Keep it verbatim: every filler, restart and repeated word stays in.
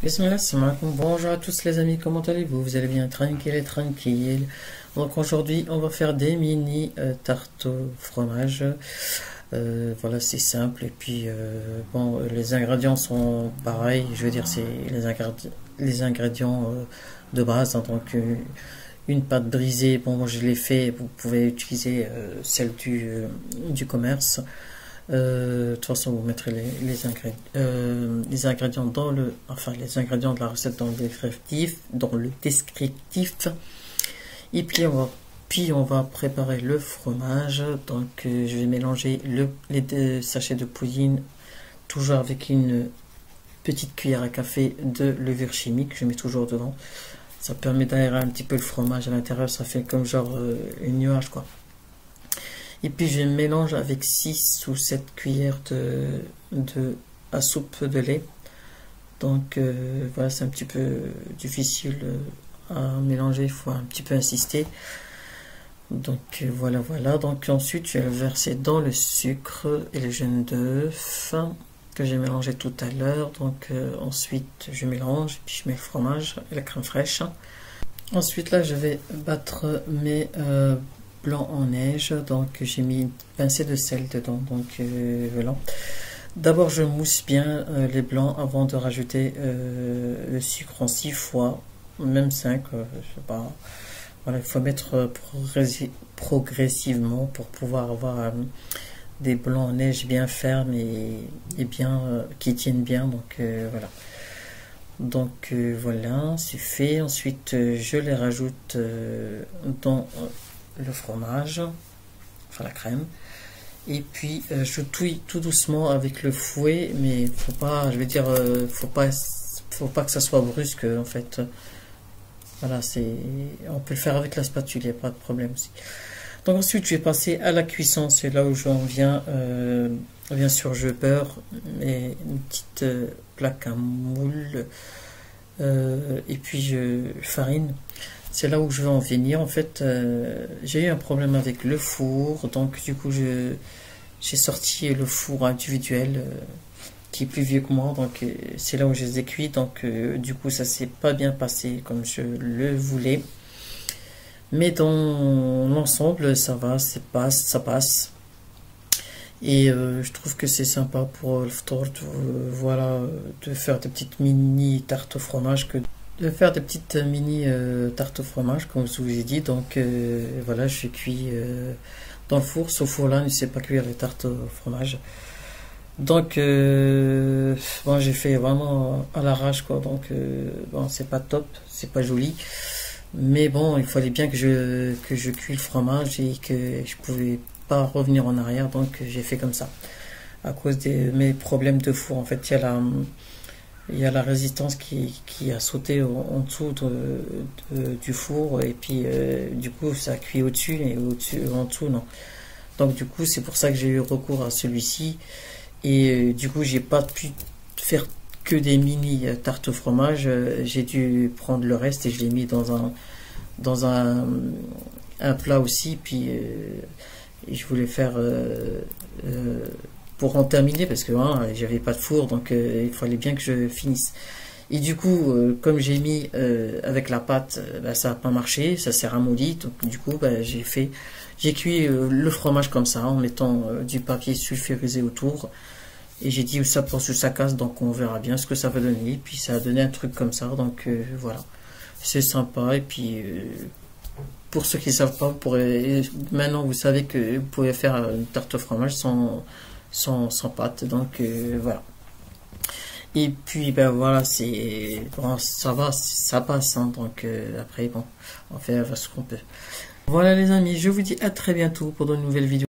Bismillah, salam alaikum. Bonjour à tous les amis, comment allez-vous? Vous allez bien, tranquille et tranquille. Donc aujourd'hui on va faire des mini euh, tartes au fromage. Euh, voilà, c'est simple. Et puis euh, bon, les ingrédients sont pareils. Je veux dire, c'est les ingrédients, les ingrédients euh, de base, hein. Donc euh, une pâte brisée, bon moi je l'ai fait. Vous pouvez utiliser euh, celle du, euh, du commerce. Euh, de toute façon, vous mettrez les, les, ingrédients, euh, les ingrédients dans le, enfin les ingrédients de la recette dans le descriptif, dans le descriptif. Et puis on va, puis on va préparer le fromage. Donc euh, je vais mélanger le, les deux sachets de pudding, toujours avec une petite cuillère à café de levure chimique. Je mets toujours dedans. Ça permet d'aérer un petit peu le fromage à l'intérieur. Ça fait comme genre euh, une nuage quoi. Et puis je mélange avec six ou sept cuillères de, de à soupe de lait. Donc euh, voilà, c'est un petit peu difficile à mélanger, il faut un petit peu insister. Donc voilà, voilà. Donc ensuite je vais le verser dans le sucre et le jaune d'œuf que j'ai mélangé tout à l'heure. Donc euh, ensuite je mélange, puis je mets le fromage et la crème fraîche. Ensuite là je vais battre mes euh, blanc en neige, donc j'ai mis une pincée de sel dedans. Donc euh, voilà, d'abord je mousse bien euh, les blancs avant de rajouter euh, le sucre en six fois, même cinq, euh, je sais pas. Voilà, il faut mettre progressi progressivement pour pouvoir avoir euh, des blancs en neige bien fermes et, et bien euh, qui tiennent bien. Donc euh, voilà, donc euh, voilà, c'est fait. Ensuite euh, je les rajoute euh, dans euh, le fromage, enfin la crème, et puis euh, je touille tout doucement avec le fouet, mais faut pas, je veux dire, euh, faut pas, faut pas que ça soit brusque en fait. Voilà, c'est, on peut le faire avec la spatule, il n'y a pas de problème aussi. Donc ensuite je vais passer à la cuisson, c'est là où j'en viens. Euh, bien sûr je beurre et une petite euh, plaque à moule, euh, et puis je farine. C'est là où je veux en venir. En fait, euh, j'ai eu un problème avec le four, donc du coup, je j'ai sorti le four individuel euh, qui est plus vieux que moi, donc euh, c'est là où je les ai cuits. Donc euh, du coup, ça s'est pas bien passé comme je le voulais, mais dans l'ensemble, ça va, c'est passe, ça passe. Et euh, je trouve que c'est sympa pour le ftour, euh, voilà, de faire des petites mini tartes au fromage que de faire des petites mini euh, tartes au fromage comme je vous ai dit. Donc euh, voilà, je cuis euh, dans le four. Ce four là ne sait pas cuire les tartes au fromage, donc euh, bon, j'ai fait vraiment à l'arrache quoi. Donc euh, bon, c'est pas top, c'est pas joli, mais bon, il fallait bien que je que je cuis le fromage et que je pouvais pas revenir en arrière. Donc j'ai fait comme ça à cause de mes problèmes de four. En fait, il y a la il y a la résistance qui, qui a sauté en, en dessous de, de, du four, et puis euh, du coup ça cuit au-dessus et au-dessus, en dessous non. Donc du coup c'est pour ça que j'ai eu recours à celui-ci, et euh, du coup j'ai pas pu faire que des mini tartes au fromage. J'ai dû prendre le reste et je l'ai mis dans un dans un, un plat aussi. Puis euh, et je voulais faire euh, euh, pour en terminer, parce que hein, j'avais pas de four, donc euh, il fallait bien que je finisse. Et du coup, euh, comme j'ai mis euh, avec la pâte, euh, bah, ça n'a pas marché, ça s'est ramolli. Donc du coup, bah, j'ai fait, j'ai cuit euh, le fromage comme ça, en mettant euh, du papier sulfurisé autour. Et j'ai dit ça pour que ça casse, donc on verra bien ce que ça va donner. Et puis ça a donné un truc comme ça, donc euh, voilà, c'est sympa. Et puis euh, pour ceux qui ne savent pas, vous pourrez, maintenant vous savez que vous pouvez faire une tarte au fromage sans Sans, sans pâte. Donc euh, voilà, et puis ben voilà, c'est bon, ça va, ça passe, hein. Donc euh, après bon, on fait ce qu'on peut. Voilà les amis, je vous dis à très bientôt pour de nouvelles vidéos.